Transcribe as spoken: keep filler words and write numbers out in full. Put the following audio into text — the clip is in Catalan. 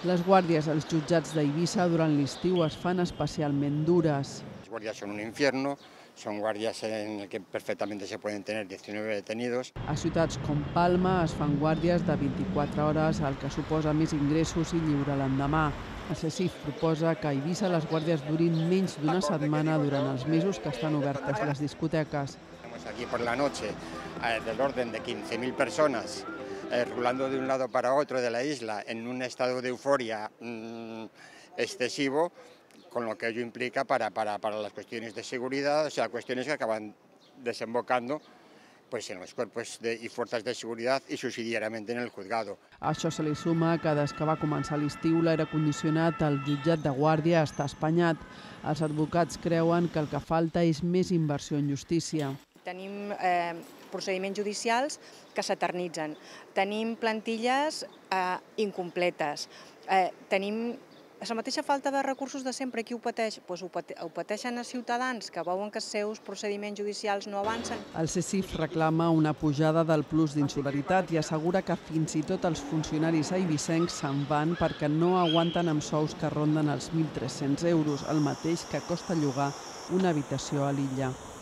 Les guàrdies als jutjats d'Eivissa durant l'estiu es fan especialment dures. Las guardias son un infierno, son guardias en el que perfectamente se pueden tener diecinueve detenidos. A ciutats com Palma es fan guàrdies de vint-i-quatre hores, el que suposa més ingressos i lliure l'endemà. El CECIF proposa que a Eivissa les guàrdies durin menys d'una setmana durant els mesos que estan obertes les discoteques. Tenemos aquí por la noche eh, del orden de quince mil personas eh, rulando de un lado para otro de la isla en un estado de euforia mmm, excesivo, con lo que ello implica para, para, para las cuestiones de seguridad, o sea, cuestiones que acaban desembocando pues, en los cuerpos de, y fuerzas de seguridad y subsidiariamente en el juzgado. A això se li suma que des que va començar l'estiu l'aire condicionat al jutjat de guàrdia està espanyat. Els advocats creuen que el que falta és més inversió en justícia. Tenim eh, procediments judicials que s'eternitzen, tenim plantilles eh, incompletes, eh, tenim la mateixa falta de recursos de sempre. Qui ho pateix? Pues ho, pate ho pateixen els ciutadans que veuen que els seus procediments judicials no avancen. El CECIF reclama una pujada del plus d'insolidaritat i assegura que fins i tot els funcionaris eivissencs se'n van perquè no aguanten amb sous que ronden els mil tres-cents euros, el mateix que costa llogar una habitació a l'illa.